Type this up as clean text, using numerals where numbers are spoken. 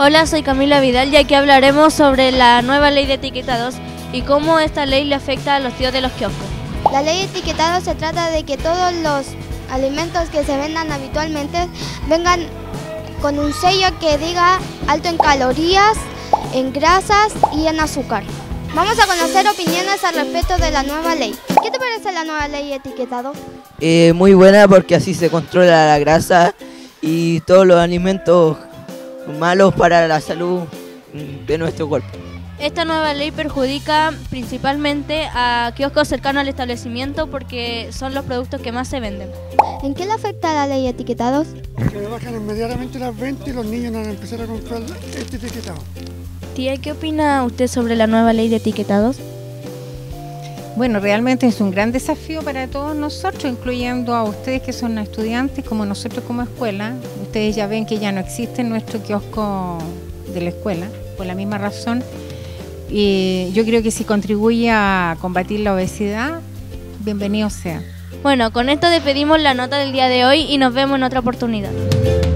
Hola, soy Camila Vidal y aquí hablaremos sobre la nueva ley de etiquetados y cómo esta ley le afecta a los tíos de los kioscos. La ley de etiquetado se trata de que todos los alimentos que se vendan habitualmente vengan con un sello que diga alto en calorías, en grasas y en azúcar. Vamos a conocer opiniones al respecto de la nueva ley. ¿Qué te parece la nueva ley de etiquetado? Muy buena, porque así se controla la grasa y todos los alimentos malos para la salud de nuestro cuerpo. Esta nueva ley perjudica principalmente a kioscos cercanos al establecimiento porque son los productos que más se venden. ¿En qué le afecta la ley de etiquetados? Que le bajan inmediatamente las ventas y los niños van a empezar a comprar este etiquetado. Tía, ¿qué opina usted sobre la nueva ley de etiquetados? Bueno, realmente es un gran desafío para todos nosotros, incluyendo a ustedes que son estudiantes, como nosotros como escuela. Ustedes ya ven que ya no existe nuestro kiosco de la escuela, por la misma razón. Y yo creo que si contribuye a combatir la obesidad, bienvenido sea. Bueno, con esto despedimos la nota del día de hoy y nos vemos en otra oportunidad.